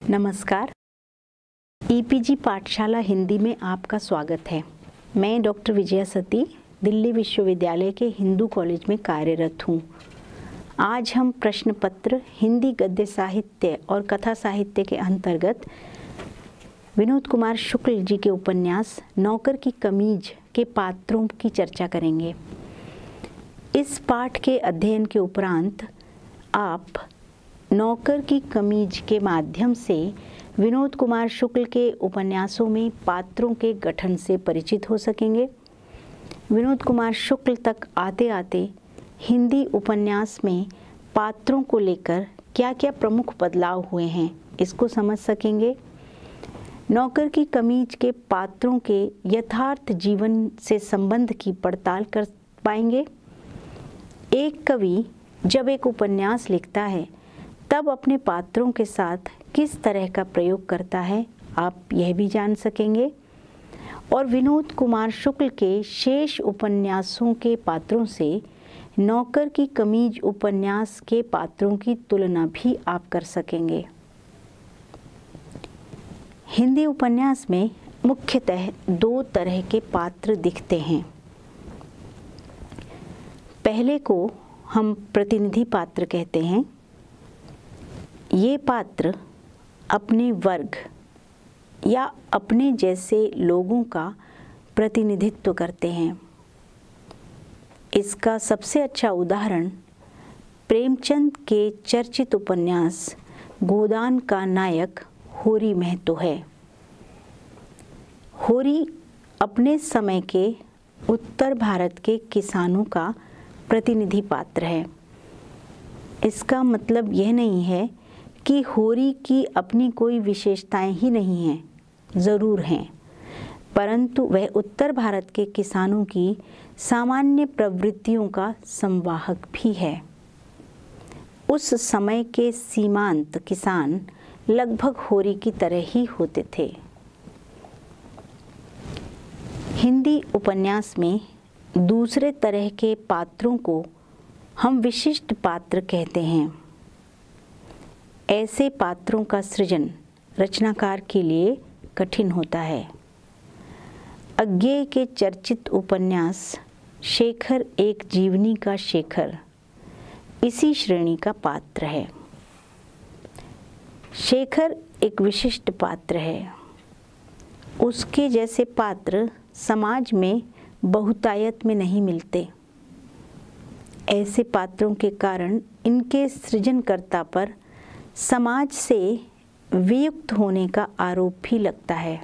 नमस्कार। ईपीजी पाठशाला हिंदी में आपका स्वागत है। मैं डॉक्टर विजया सती दिल्ली विश्वविद्यालय के हिंदू कॉलेज में कार्यरत हूँ। आज हम प्रश्न पत्र हिंदी गद्य साहित्य और कथा साहित्य के अंतर्गत विनोद कुमार शुक्ल जी के उपन्यास नौकर की कमीज के पात्रों की चर्चा करेंगे। इस पाठ के अध्ययन के उपरांत आप नौकर की कमीज के माध्यम से विनोद कुमार शुक्ल के उपन्यासों में पात्रों के गठन से परिचित हो सकेंगे। विनोद कुमार शुक्ल तक आते आते हिंदी उपन्यास में पात्रों को लेकर क्या क्या प्रमुख बदलाव हुए हैं इसको समझ सकेंगे। नौकर की कमीज के पात्रों के यथार्थ जीवन से संबंध की पड़ताल कर पाएंगे। एक कवि जब एक उपन्यास लिखता है तब अपने पात्रों के साथ किस तरह का प्रयोग करता है आप यह भी जान सकेंगे। और विनोद कुमार शुक्ल के शेष उपन्यासों के पात्रों से नौकर की कमीज उपन्यास के पात्रों की तुलना भी आप कर सकेंगे। हिंदी उपन्यास में मुख्यतः दो तरह के पात्र दिखते हैं। पहले को हम प्रतिनिधि पात्र कहते हैं। ये पात्र अपने वर्ग या अपने जैसे लोगों का प्रतिनिधित्व करते हैं। इसका सबसे अच्छा उदाहरण प्रेमचंद के चर्चित उपन्यास गोदान का नायक होरी महतो है। होरी अपने समय के उत्तर भारत के किसानों का प्रतिनिधि पात्र है। इसका मतलब यह नहीं है कि होरी की अपनी कोई विशेषताएं ही नहीं हैं, ज़रूर हैं, परंतु वह उत्तर भारत के किसानों की सामान्य प्रवृत्तियों का संवाहक भी है। उस समय के सीमांत किसान लगभग होरी की तरह ही होते थे। हिंदी उपन्यास में दूसरे तरह के पात्रों को हम विशिष्ट पात्र कहते हैं। ऐसे पात्रों का सृजन रचनाकार के लिए कठिन होता है। अज्ञेय के चर्चित उपन्यास शेखर एक जीवनी का शेखर इसी श्रेणी का पात्र है। शेखर एक विशिष्ट पात्र है। उसके जैसे पात्र समाज में बहुतायत में नहीं मिलते। ऐसे पात्रों के कारण इनके सृजनकर्ता पर समाज से वियुक्त होने का आरोप भी लगता है।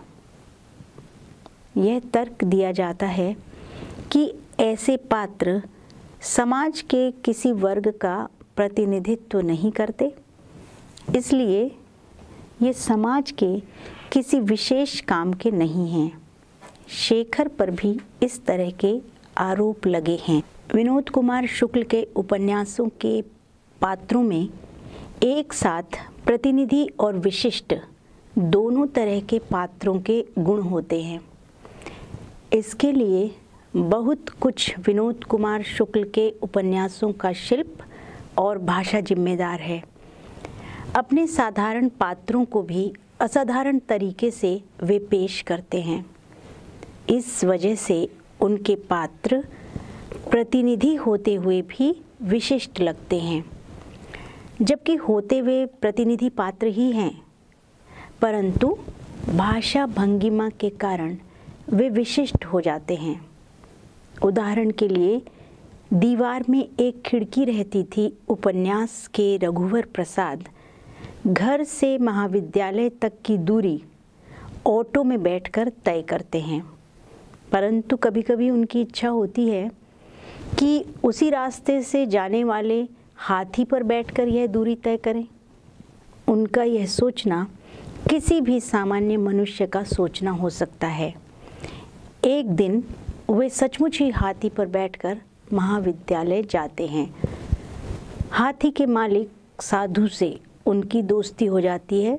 यह तर्क दिया जाता है कि ऐसे पात्र समाज के किसी वर्ग का प्रतिनिधित्व नहीं करते, इसलिए ये समाज के किसी विशेष काम के नहीं हैं। शेखर पर भी इस तरह के आरोप लगे हैं। विनोद कुमार शुक्ल के उपन्यासों के पात्रों में एक साथ प्रतिनिधि और विशिष्ट दोनों तरह के पात्रों के गुण होते हैं। इसके लिए बहुत कुछ विनोद कुमार शुक्ल के उपन्यासों का शिल्प और भाषा जिम्मेदार है। अपने साधारण पात्रों को भी असाधारण तरीके से वे पेश करते हैं। इस वजह से उनके पात्र प्रतिनिधि होते हुए भी विशिष्ट लगते हैं, जबकि होते हुए प्रतिनिधि पात्र ही हैं, परंतु भाषा भंगिमा के कारण वे विशिष्ट हो जाते हैं। उदाहरण के लिए दीवार में एक खिड़की रहती थी उपन्यास के रघुवर प्रसाद घर से महाविद्यालय तक की दूरी ऑटो में बैठकर तय करते हैं, परंतु कभी कभी उनकी इच्छा होती है कि उसी रास्ते से जाने वाले हाथी पर बैठकर यह दूरी तय करें। उनका यह सोचना किसी भी सामान्य मनुष्य का सोचना हो सकता है। एक दिन वे सचमुच ही हाथी पर बैठकर महाविद्यालय जाते हैं। हाथी के मालिक साधु से उनकी दोस्ती हो जाती है।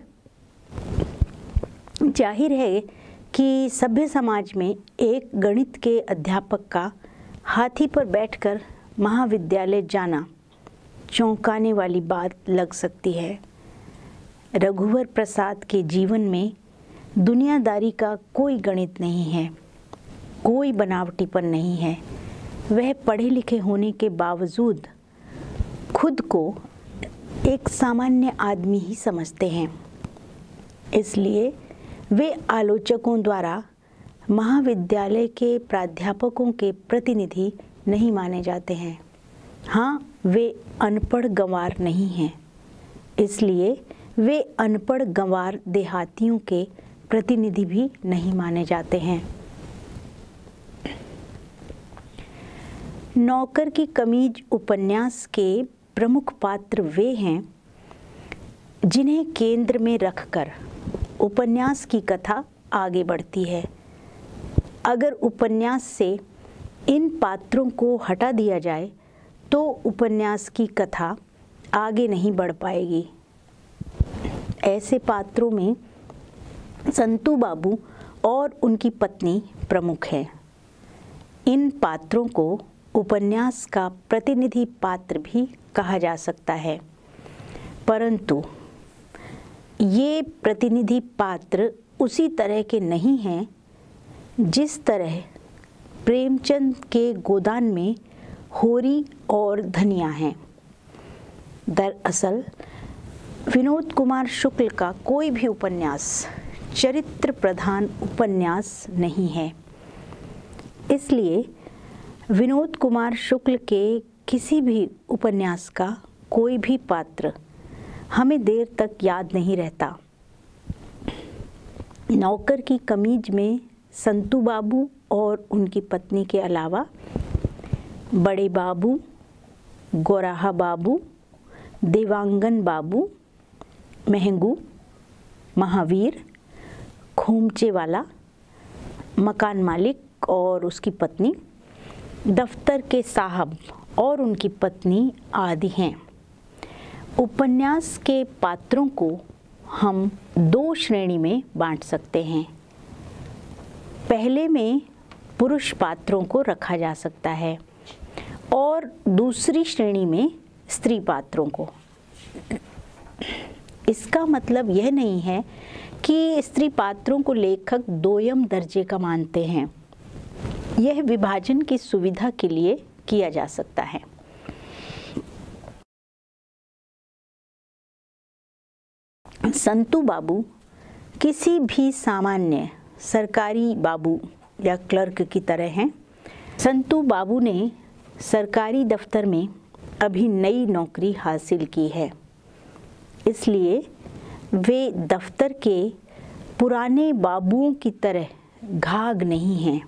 जाहिर है कि सभ्य समाज में एक गणित के अध्यापक का हाथी पर बैठकर महाविद्यालय जाना चौंकाने वाली बात लग सकती है, रघुवर प्रसाद के जीवन में दुनियादारी का कोई गणित नहीं है, कोई बनावटीपन नहीं है। वह पढ़े लिखे होने के बावजूद खुद को एक सामान्य आदमी ही समझते हैं। इसलिए वे आलोचकों द्वारा महाविद्यालय के प्राध्यापकों के प्रतिनिधि नहीं माने जाते हैं। हाँ, वे अनपढ़ गंवार नहीं हैं, इसलिए वे अनपढ़ गंवार देहातियों के प्रतिनिधि भी नहीं माने जाते हैं। नौकर की कमीज उपन्यास के प्रमुख पात्र वे हैं जिन्हें केंद्र में रखकर उपन्यास की कथा आगे बढ़ती है। अगर उपन्यास से इन पात्रों को हटा दिया जाए तो उपन्यास की कथा आगे नहीं बढ़ पाएगी। ऐसे पात्रों में संतू बाबू और उनकी पत्नी प्रमुख हैं। इन पात्रों को उपन्यास का प्रतिनिधि पात्र भी कहा जा सकता है, परंतु ये प्रतिनिधि पात्र उसी तरह के नहीं हैं जिस तरह प्रेमचंद के गोदान में होरी और धनिया हैं। दरअसल विनोद कुमार शुक्ल का कोई भी उपन्यास चरित्र प्रधान उपन्यास नहीं है। इसलिए विनोद कुमार शुक्ल के किसी भी उपन्यास का कोई भी पात्र हमें देर तक याद नहीं रहता। नौकर की कमीज में संतू बाबू और उनकी पत्नी के अलावा बड़े बाबू, गोराहा बाबू, देवांगन बाबू, महंगू, महावीर, खोमचे वाला, मकान मालिक और उसकी पत्नी, दफ्तर के साहब और उनकी पत्नी आदि हैं। उपन्यास के पात्रों को हम दो श्रेणी में बांट सकते हैं। पहले में पुरुष पात्रों को रखा जा सकता है और दूसरी श्रेणी में स्त्री पात्रों को। इसका मतलब यह नहीं है कि स्त्री पात्रों को लेखक दोयम दर्जे का मानते हैं। यह विभाजन की सुविधा के लिए किया जा सकता है। संतू बाबू किसी भी सामान्य सरकारी बाबू या क्लर्क की तरह हैं। संतू बाबू ने सरकारी दफ्तर में अभी नई नौकरी हासिल की है, इसलिए वे दफ्तर के पुराने बाबुओं की तरह घाघ नहीं हैं।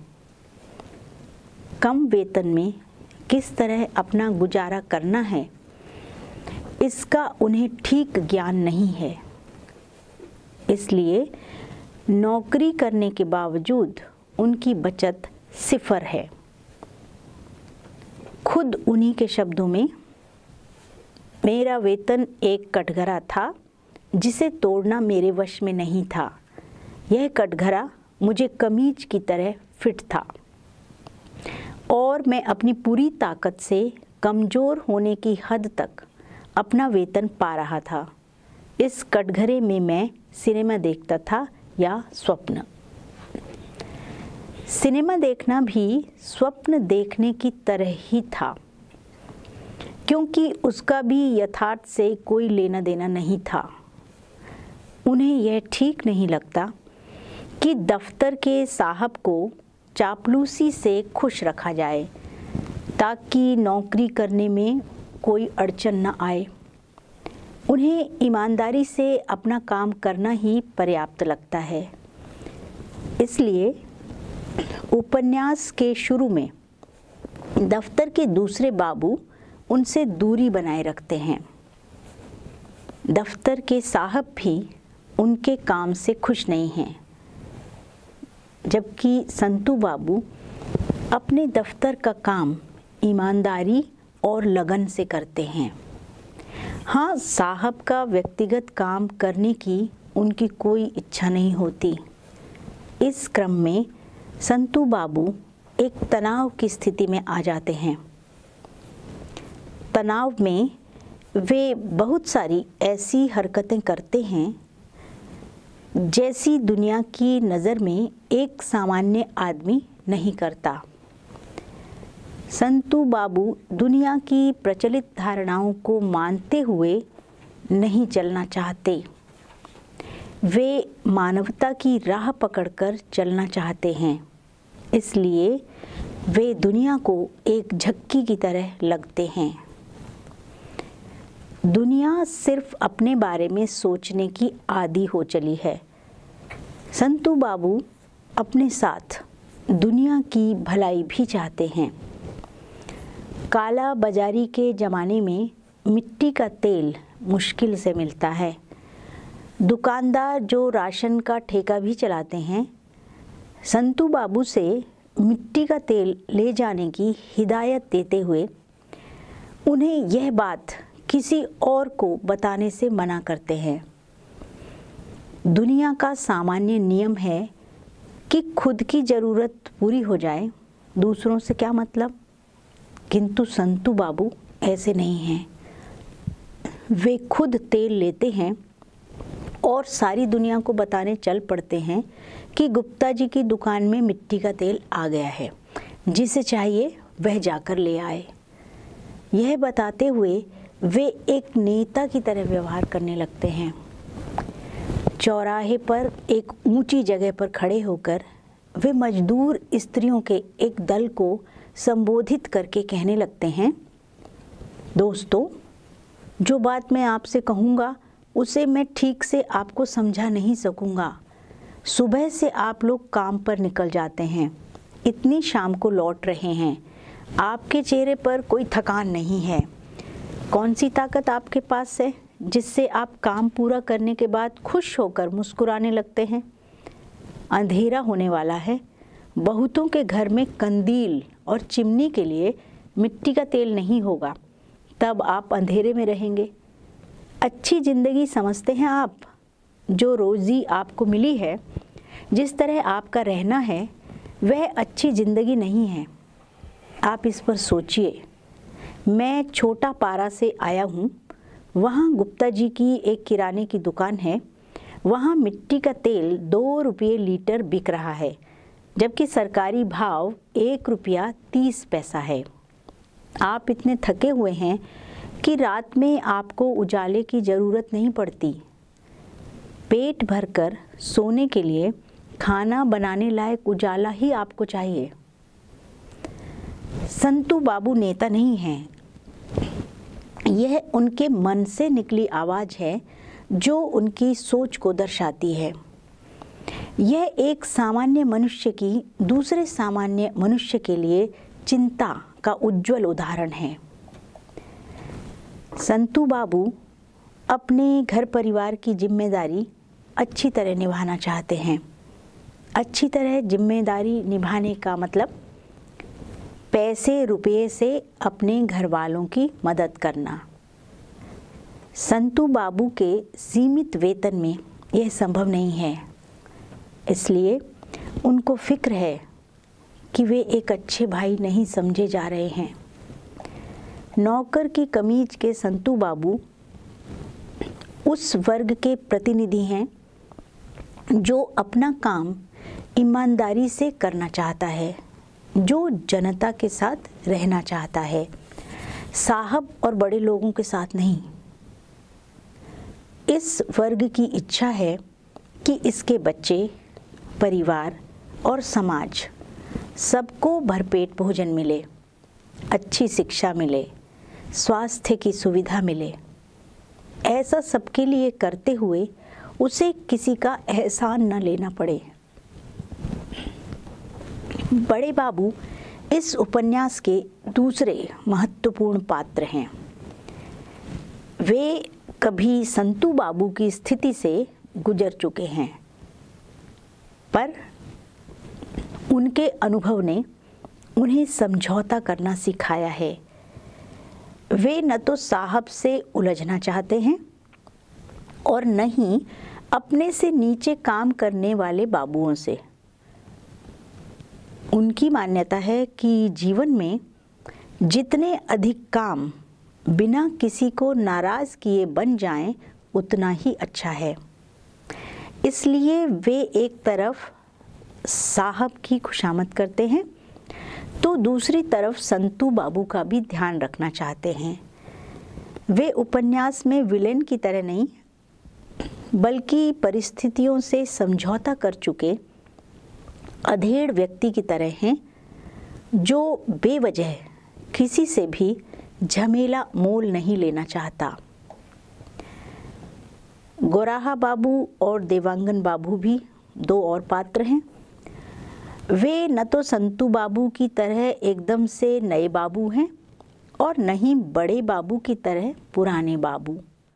कम वेतन में किस तरह अपना गुजारा करना है, इसका उन्हें ठीक ज्ञान नहीं है। इसलिए नौकरी करने के बावजूद उनकी बचत सिफर है। खुद उन्हीं के शब्दों में, मेरा वेतन एक कटघरा था जिसे तोड़ना मेरे वश में नहीं था। यह कटघरा मुझे कमीज की तरह फिट था और मैं अपनी पूरी ताकत से कमज़ोर होने की हद तक अपना वेतन पा रहा था। इस कटघरे में मैं सिनेमा देखता था या स्वप्न। सिनेमा देखना भी स्वप्न देखने की तरह ही था, क्योंकि उसका भी यथार्थ से कोई लेना देना नहीं था। उन्हें यह ठीक नहीं लगता कि दफ्तर के साहब को चापलूसी से खुश रखा जाए ताकि नौकरी करने में कोई अड़चन न आए। उन्हें ईमानदारी से अपना काम करना ही पर्याप्त लगता है। इसलिए उपन्यास के शुरू में दफ्तर के दूसरे बाबू उनसे दूरी बनाए रखते हैं। दफ्तर के साहब भी उनके काम से खुश नहीं हैं, जबकि संतू बाबू अपने दफ्तर का काम ईमानदारी और लगन से करते हैं। हाँ, साहब का व्यक्तिगत काम करने की उनकी कोई इच्छा नहीं होती। इस क्रम में संतू बाबू एक तनाव की स्थिति में आ जाते हैं। तनाव में वे बहुत सारी ऐसी हरकतें करते हैं जैसी दुनिया की नज़र में एक सामान्य आदमी नहीं करता। संतू बाबू दुनिया की प्रचलित धारणाओं को मानते हुए नहीं चलना चाहते। वे मानवता की राह पकड़कर चलना चाहते हैं, इसलिए वे दुनिया को एक झक्की की तरह लगते हैं। दुनिया सिर्फ अपने बारे में सोचने की आदी हो चली है। संतू बाबू अपने साथ दुनिया की भलाई भी चाहते हैं। काला बाजारी के ज़माने में मिट्टी का तेल मुश्किल से मिलता है। दुकानदार जो राशन का ठेका भी चलाते हैं, संतू बाबू से मिट्टी का तेल ले जाने की हिदायत देते हुए उन्हें यह बात किसी और को बताने से मना करते हैं। दुनिया का सामान्य नियम है कि खुद की ज़रूरत पूरी हो जाए, दूसरों से क्या मतलब। किंतु संतू बाबू ऐसे नहीं हैं। वे खुद तेल लेते हैं और सारी दुनिया को बताने चल पड़ते हैं कि गुप्ता जी की दुकान में मिट्टी का तेल आ गया है, जिसे चाहिए वह जाकर ले आए। यह बताते हुए वे एक नेता की तरह व्यवहार करने लगते हैं। चौराहे पर एक ऊंची जगह पर खड़े होकर वे मजदूर स्त्रियों के एक दल को संबोधित करके कहने लगते हैं, दोस्तों, जो बात मैं आपसे कहूँगा उसे मैं ठीक से आपको समझा नहीं सकूँगा। सुबह से आप लोग काम पर निकल जाते हैं, इतनी शाम को लौट रहे हैं, आपके चेहरे पर कोई थकान नहीं है। कौन सी ताकत आपके पास है जिससे आप काम पूरा करने के बाद खुश होकर मुस्कुराने लगते हैं? अंधेरा होने वाला है, बहुतों के घर में कंदील और चिमनी के लिए मिट्टी का तेल नहीं होगा, तब आप अंधेरे में रहेंगे। अच्छी ज़िंदगी समझते हैं आप? जो रोज़ी आपको मिली है, जिस तरह आपका रहना है, वह अच्छी ज़िंदगी नहीं है। आप इस पर सोचिए। मैं छोटा पारा से आया हूँ। वहाँ गुप्ता जी की एक किराने की दुकान है। वहाँ मिट्टी का तेल 2 रुपये लीटर बिक रहा है, जबकि सरकारी भाव 1 रुपया 30 पैसा है। आप इतने थके हुए हैं कि रात में आपको उजाले की ज़रूरत नहीं पड़ती। पेट भरकर सोने के लिए खाना बनाने लायक उजाला ही आपको चाहिए। संतू बाबू नेता नहीं हैं। यह उनके मन से निकली आवाज़ है जो उनकी सोच को दर्शाती है। यह एक सामान्य मनुष्य की दूसरे सामान्य मनुष्य के लिए चिंता का उज्जवल उदाहरण है। संतू बाबू अपने घर परिवार की जिम्मेदारी अच्छी तरह निभाना चाहते हैं। अच्छी तरह जिम्मेदारी निभाने का मतलब पैसे रुपये से अपने घर वालों की मदद करना। संतू बाबू के सीमित वेतन में यह संभव नहीं है, इसलिए उनको फिक्र है कि वे एक अच्छे भाई नहीं समझे जा रहे हैं। नौकर की कमीज के संतू बाबू उस वर्ग के प्रतिनिधि हैं जो अपना काम ईमानदारी से करना चाहता है, जो जनता के साथ रहना चाहता है, साहब और बड़े लोगों के साथ नहीं। इस वर्ग की इच्छा है कि इसके बच्चे, परिवार और समाज सबको भरपेट भोजन मिले, अच्छी शिक्षा मिले, स्वास्थ्य की सुविधा मिले। ऐसा सबके लिए करते हुए उसे किसी का एहसान न लेना पड़े। बड़े बाबू इस उपन्यास के दूसरे महत्वपूर्ण पात्र हैं। वे कभी संतू बाबू की स्थिति से गुजर चुके हैं, पर उनके अनुभव ने उन्हें समझौता करना सिखाया है। वे न तो साहब से उलझना चाहते हैं और न ही अपने से नीचे काम करने वाले बाबुओं से। उनकी मान्यता है कि जीवन में जितने अधिक काम बिना किसी को नाराज़ किए बन जाएं उतना ही अच्छा है। इसलिए वे एक तरफ साहब की खुशामद करते हैं तो दूसरी तरफ संतू बाबू का भी ध्यान रखना चाहते हैं। वे उपन्यास में विलेन की तरह नहीं बल्कि परिस्थितियों से समझौता कर चुके अधेड़ व्यक्ति की तरह हैं जो बेवजह किसी से भी झमेला मोल नहीं लेना चाहता। गोराहा बाबू और देवांगन बाबू भी दो और पात्र हैं। वे न तो संतू बाबू की तरह एकदम से नए बाबू हैं और न ही बड़े बाबू की तरह पुराने बाबू।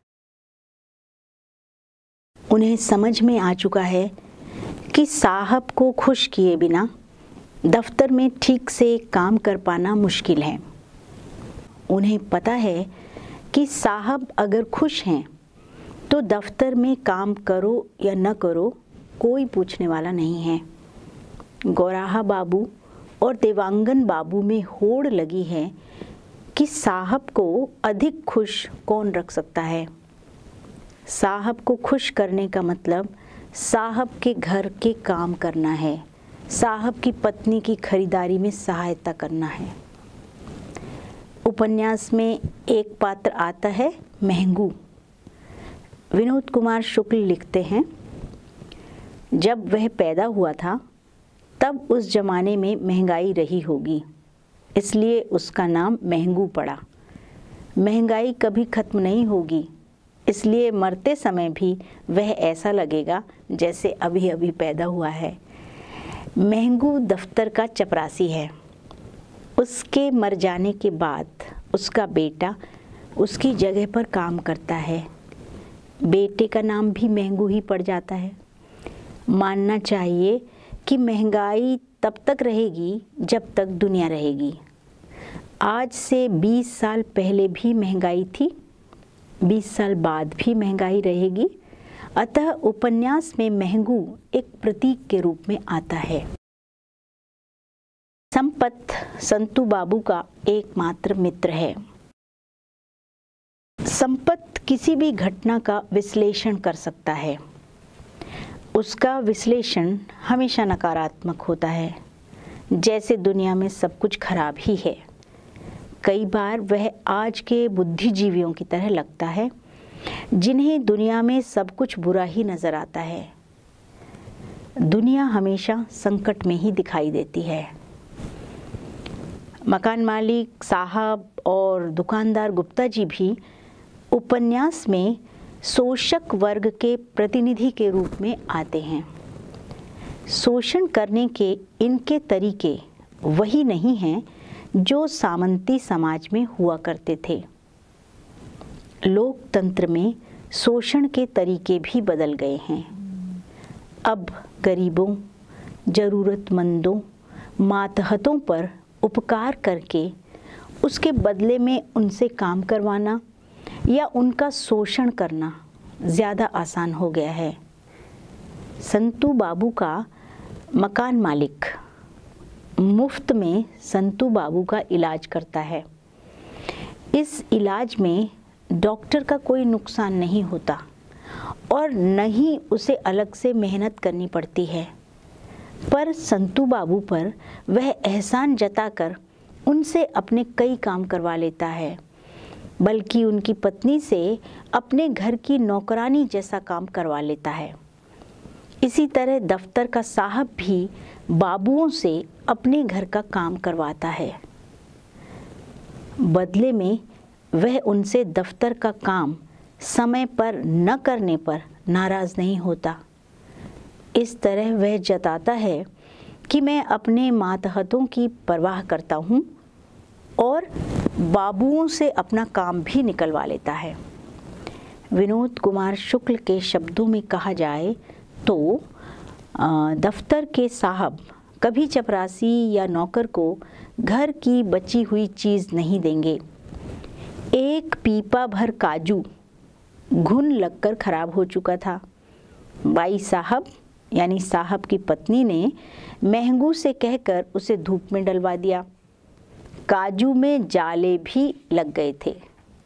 उन्हें समझ में आ चुका है कि साहब को खुश किए बिना दफ्तर में ठीक से काम कर पाना मुश्किल है। उन्हें पता है कि साहब अगर खुश हैं तो दफ्तर में काम करो या न करो कोई पूछने वाला नहीं है। गोराहा बाबू और देवांगन बाबू में होड़ लगी है कि साहब को अधिक खुश कौन रख सकता है। साहब को खुश करने का मतलब साहब के घर के काम करना है, साहब की पत्नी की खरीदारी में सहायता करना है। उपन्यास में एक पात्र आता है महंगू। विनोद कुमार शुक्ल लिखते हैं, जब वह पैदा हुआ था तब उस जमाने में महंगाई रही होगी, इसलिए उसका नाम महंगू पड़ा। महंगाई कभी खत्म नहीं होगी, इसलिए मरते समय भी वह ऐसा लगेगा जैसे अभी अभी पैदा हुआ है। महंगू दफ्तर का चपरासी है। उसके मर जाने के बाद उसका बेटा उसकी जगह पर काम करता है। बेटे का नाम भी महंगू ही पड़ जाता है। मानना चाहिए कि महंगाई तब तक रहेगी जब तक दुनिया रहेगी। आज से 20 साल पहले भी महंगाई थी, 20 साल बाद भी महंगाई रहेगी। अतः उपन्यास में महंगू एक प्रतीक के रूप में आता है। संपत संतू बाबू का एकमात्र मित्र है। संपत किसी भी घटना का विश्लेषण कर सकता है। उसका विश्लेषण हमेशा नकारात्मक होता है, जैसे दुनिया में सब कुछ खराब ही है। कई बार वह आज के बुद्धिजीवियों की तरह लगता है जिन्हें दुनिया में सब कुछ बुरा ही नजर आता है। दुनिया हमेशा संकट में ही दिखाई देती है। मकान मालिक साहब और दुकानदार गुप्ता जी भी उपन्यास में शोषक वर्ग के प्रतिनिधि के रूप में आते हैं। शोषण करने के इनके तरीके वही नहीं हैं जो सामंती समाज में हुआ करते थे। लोकतंत्र में शोषण के तरीके भी बदल गए हैं। अब गरीबों, जरूरतमंदों, मातहतों पर उपकार करके उसके बदले में उनसे काम करवाना या उनका शोषण करना ज़्यादा आसान हो गया है। संतू बाबू का मकान मालिक मुफ्त में संतू बाबू का इलाज करता है। इस इलाज में डॉक्टर का कोई नुकसान नहीं होता और न ही उसे अलग से मेहनत करनी पड़ती है, पर संतू बाबू पर वह एहसान जताकर उनसे अपने कई काम करवा लेता है, बल्कि उनकी पत्नी से अपने घर की नौकरानी जैसा काम करवा लेता है। इसी तरह दफ्तर का साहब भी बाबुओं से अपने घर का काम करवाता है। बदले में वह उनसे दफ्तर का काम समय पर न करने पर नाराज़ नहीं होता। इस तरह वह जताता है कि मैं अपने मातहतों की परवाह करता हूँ और बाबुओं से अपना काम भी निकलवा लेता है। विनोद कुमार शुक्ल के शब्दों में कहा जाए तो दफ्तर के साहब कभी चपरासी या नौकर को घर की बची हुई चीज़ नहीं देंगे। एक पीपा भर काजू घुन लगकर खराब हो चुका था। बाई साहब यानी साहब की पत्नी ने महंगू से कहकर उसे धूप में डलवा दिया। काजू में जाले भी लग गए थे।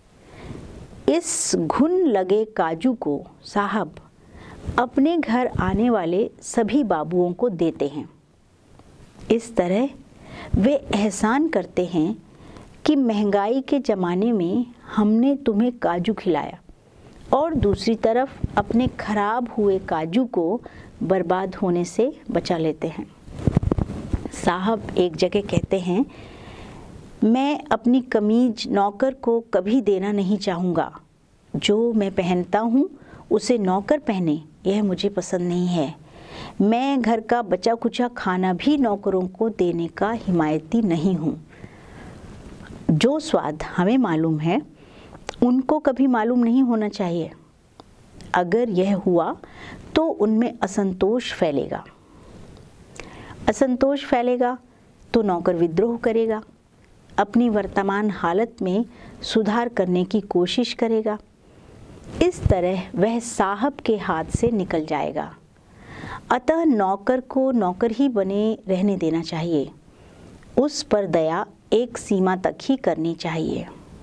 इस घुन लगे काजू को साहब अपने घर आने वाले सभी बाबुओं को देते हैं। इस तरह वे एहसान करते हैं कि महंगाई के ज़माने में हमने तुम्हें काजू खिलाया, और दूसरी तरफ अपने खराब हुए काजू को बर्बाद होने से बचा लेते हैं। साहब एक जगह कहते हैं, मैं अपनी कमीज नौकर को कभी देना नहीं चाहूँगा। जो मैं पहनता हूँ उसे नौकर पहने, यह मुझे पसंद नहीं है। मैं घर का बचा कुचा खाना भी नौकरों को देने का हिमायती नहीं हूँ। जो स्वाद हमें मालूम है उनको कभी मालूम नहीं होना चाहिए। अगर यह हुआ तो उनमें असंतोष फैलेगा। असंतोष फैलेगा तो नौकर विद्रोह करेगा, अपनी वर्तमान हालत में सुधार करने की कोशिश करेगा। इस तरह वह साहब के हाथ से निकल जाएगा। अतः नौकर को नौकर ही बने रहने देना चाहिए। उस पर दया एक सीमा तक ही करनी चाहिए।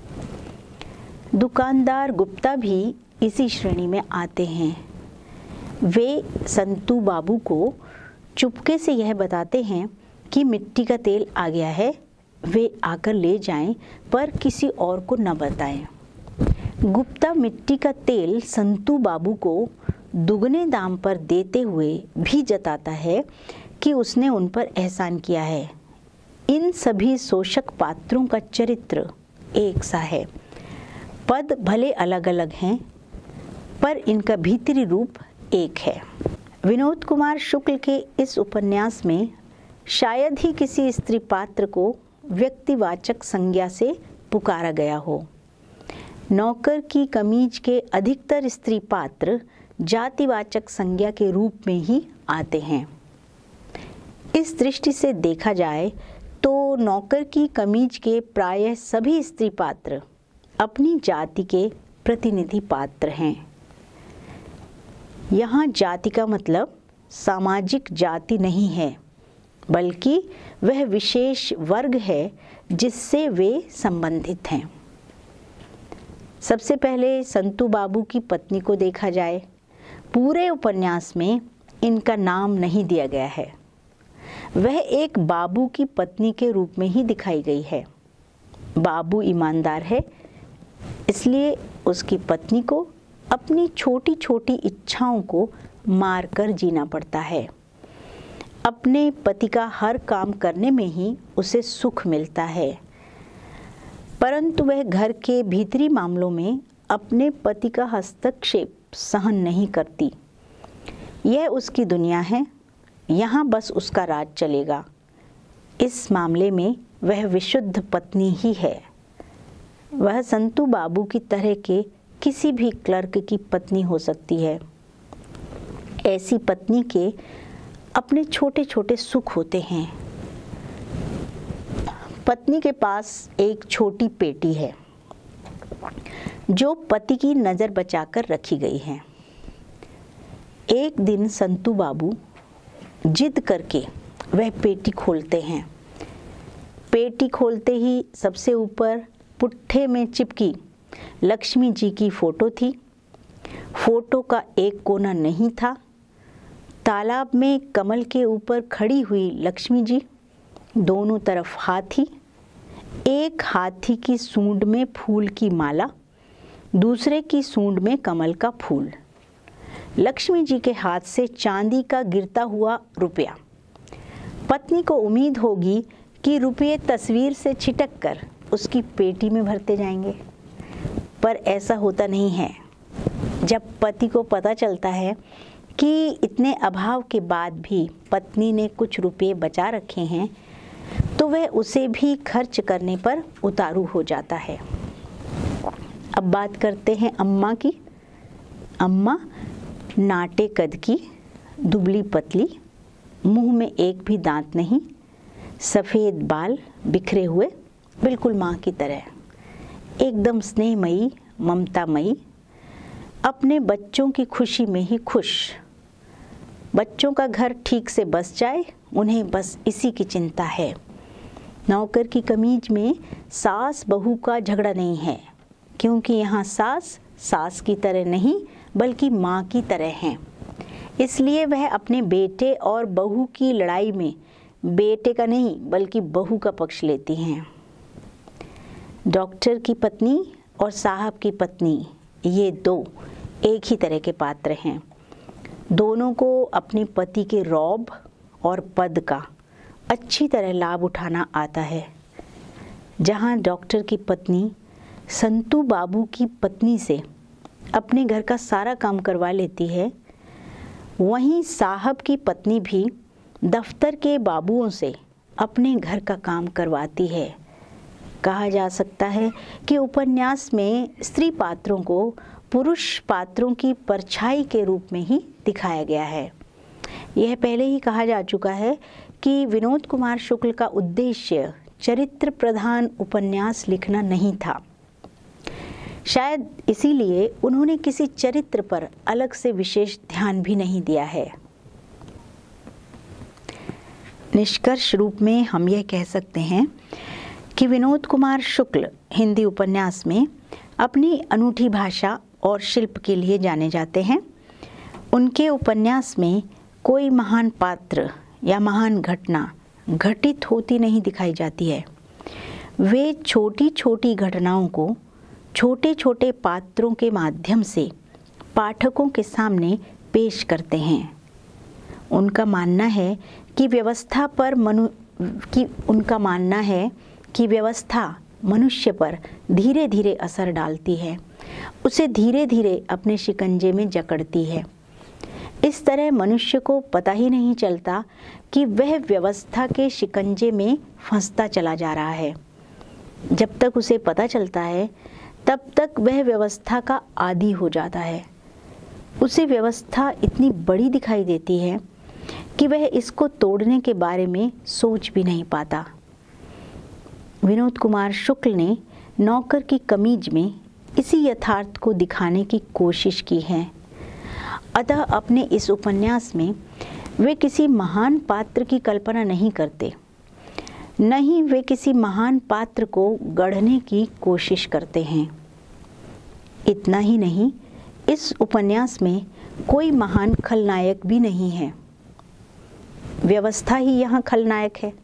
दुकानदार गुप्ता भी इसी श्रेणी में आते हैं। वे संतू बाबू को चुपके से यह बताते हैं कि मिट्टी का तेल आ गया है, वे आकर ले जाएं, पर किसी और को न बताएं। गुप्ता मिट्टी का तेल संतू बाबू को दुगने दाम पर देते हुए भी जताता है कि उसने उन पर एहसान किया है। इन सभी शोषक पात्रों का चरित्र एक सा है। पद भले अलग अलग हैं, पर इनका भीतरी रूप एक है। विनोद कुमार शुक्ल के इस उपन्यास में शायद ही किसी स्त्री पात्र को व्यक्तिवाचक संज्ञा से पुकारा गया हो। नौकर की कमीज के अधिकतर स्त्री पात्र जातिवाचक संज्ञा के रूप में ही आते हैं। इस दृष्टि से देखा जाए तो नौकर की कमीज के प्रायः सभी स्त्री पात्र अपनी जाति के प्रतिनिधि पात्र हैं। यहाँ जाति का मतलब सामाजिक जाति नहीं है, बल्कि वह विशेष वर्ग है जिससे वे संबंधित हैं। सबसे पहले संतू बाबू की पत्नी को देखा जाए। पूरे उपन्यास में इनका नाम नहीं दिया गया है। वह एक बाबू की पत्नी के रूप में ही दिखाई गई है। बाबू ईमानदार है, इसलिए उसकी पत्नी को अपनी छोटी छोटी इच्छाओं को मारकर जीना पड़ता है। अपने पति का हर काम करने में ही उसे सुख मिलता है, परंतु वह घर के भीतरी मामलों में अपने पति का हस्तक्षेप सहन नहीं करती। यह उसकी दुनिया है, यहाँ बस उसका राज चलेगा। इस मामले में वह विशुद्ध पत्नी ही है। वह संतू बाबू की तरह के किसी भी क्लर्क की पत्नी हो सकती है। ऐसी पत्नी के अपने छोटे छोटे सुख होते हैं। पत्नी के पास एक छोटी पेटी है जो पति की नज़र बचाकर रखी गई है। एक दिन संतू बाबू जिद करके वह पेटी खोलते हैं। पेटी खोलते ही सबसे ऊपर पुट्ठे में चिपकी लक्ष्मी जी की फोटो थी। फोटो का एक कोना नहीं था। तालाब में कमल के ऊपर खड़ी हुई लक्ष्मी जी, दोनों तरफ हाथी, एक हाथी की सूंड में फूल की माला, दूसरे की सूंड में कमल का फूल। लक्ष्मी जी के हाथ से चांदी का गिरता हुआ रुपया। पत्नी को उम्मीद होगी कि रुपये तस्वीर से छिटक कर उसकी पेटी में भरते जाएंगे, पर ऐसा होता नहीं है। जब पति को पता चलता है कि इतने अभाव के बाद भी पत्नी ने कुछ रुपये बचा रखे हैं, तो वह उसे भी खर्च करने पर उतारू हो जाता है। अब बात करते हैं अम्मा की। अम्मा नाटे कद की, दुबली पतली, मुंह में एक भी दांत नहीं, सफ़ेद बाल बिखरे हुए, बिल्कुल माँ की तरह, एकदम स्नेहमयी, ममतामयी, अपने बच्चों की खुशी में ही खुश। बच्चों का घर ठीक से बस जाए, उन्हें बस इसी की चिंता है। नौकर की कमीज में सास बहू का झगड़ा नहीं है, क्योंकि यहाँ सास सास की तरह नहीं बल्कि माँ की तरह हैं। इसलिए वह अपने बेटे और बहू की लड़ाई में बेटे का नहीं बल्कि बहू का पक्ष लेती हैं। डॉक्टर की पत्नी और साहब की पत्नी, ये दो एक ही तरह के पात्र हैं। दोनों को अपने पति के रौब और पद का अच्छी तरह लाभ उठाना आता है। जहाँ डॉक्टर की पत्नी संतू बाबू की पत्नी से अपने घर का सारा काम करवा लेती है, वहीं साहब की पत्नी भी दफ्तर के बाबुओं से अपने घर का काम करवाती है। कहा जा सकता है कि उपन्यास में स्त्री पात्रों को पुरुष पात्रों की परछाई के रूप में ही दिखाया गया है। यह पहले ही कहा जा चुका है कि विनोद कुमार शुक्ल का उद्देश्य चरित्र प्रधान उपन्यास लिखना नहीं था। शायद इसीलिए उन्होंने किसी चरित्र पर अलग से विशेष ध्यान भी नहीं दिया है। निष्कर्ष रूप में हम यह कह सकते हैं कि विनोद कुमार शुक्ल हिंदी उपन्यास में अपनी अनूठी भाषा और शिल्प के लिए जाने जाते हैं। उनके उपन्यास में कोई महान पात्र या महान घटना घटित होती नहीं दिखाई जाती है। वे छोटी छोटी घटनाओं को छोटे छोटे पात्रों के माध्यम से पाठकों के सामने पेश करते हैं। उनका मानना है कि व्यवस्था मनुष्य पर धीरे धीरे असर डालती है, उसे धीरे धीरे अपने शिकंजे में जकड़ती है। इस तरह मनुष्य को पता ही नहीं चलता कि वह व्यवस्था के शिकंजे में फंसता चला जा रहा है। जब तक उसे पता चलता है तब तक वह व्यवस्था का आदी हो जाता है। उसे व्यवस्था इतनी बड़ी दिखाई देती है कि वह इसको तोड़ने के बारे में सोच भी नहीं पाता। विनोद कुमार शुक्ल ने नौकर की कमीज में इसी यथार्थ को दिखाने की कोशिश की है। अतः अपने इस उपन्यास में वे किसी महान पात्र की कल्पना नहीं करते, न ही वे किसी महान पात्र को गढ़ने की कोशिश करते हैं। इतना ही नहीं, इस उपन्यास में कोई महान खलनायक भी नहीं है। व्यवस्था ही यहाँ खलनायक है।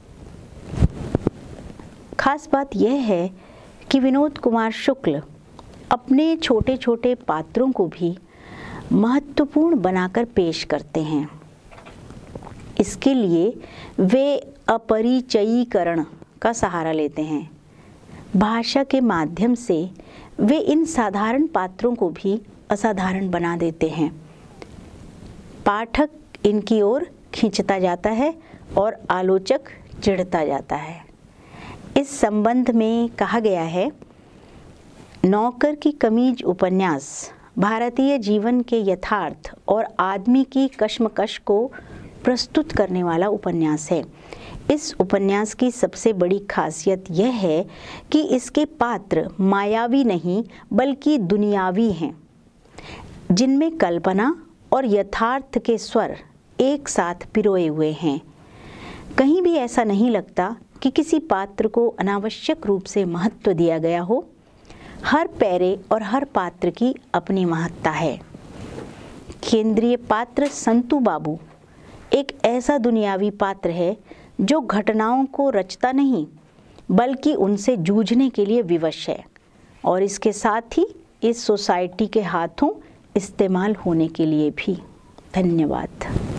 खास बात यह है कि विनोद कुमार शुक्ल अपने छोटे छोटे पात्रों को भी महत्वपूर्ण बनाकर पेश करते हैं। इसके लिए वे अपरिचयीकरण का सहारा लेते हैं। भाषा के माध्यम से वे इन साधारण पात्रों को भी असाधारण बना देते हैं। पाठक इनकी ओर खींचता जाता है और आलोचक चिढ़ता जाता है। इस संबंध में कहा गया है, नौकर की कमीज उपन्यास भारतीय जीवन के यथार्थ और आदमी की कश्मकश को प्रस्तुत करने वाला उपन्यास है। इस उपन्यास की सबसे बड़ी खासियत यह है कि इसके पात्र मायावी नहीं बल्कि दुनियावी हैं, जिनमें कल्पना और यथार्थ के स्वर एक साथ पिरोए हुए हैं। कहीं भी ऐसा नहीं लगता कि किसी पात्र को अनावश्यक रूप से महत्व दिया गया हो। हर पैरे और हर पात्र की अपनी महत्ता है। केंद्रीय पात्र संतू बाबू एक ऐसा दुनियावी पात्र है जो घटनाओं को रचता नहीं बल्कि उनसे जूझने के लिए विवश है और इसके साथ ही इस सोसाइटी के हाथों इस्तेमाल होने के लिए भी। धन्यवाद।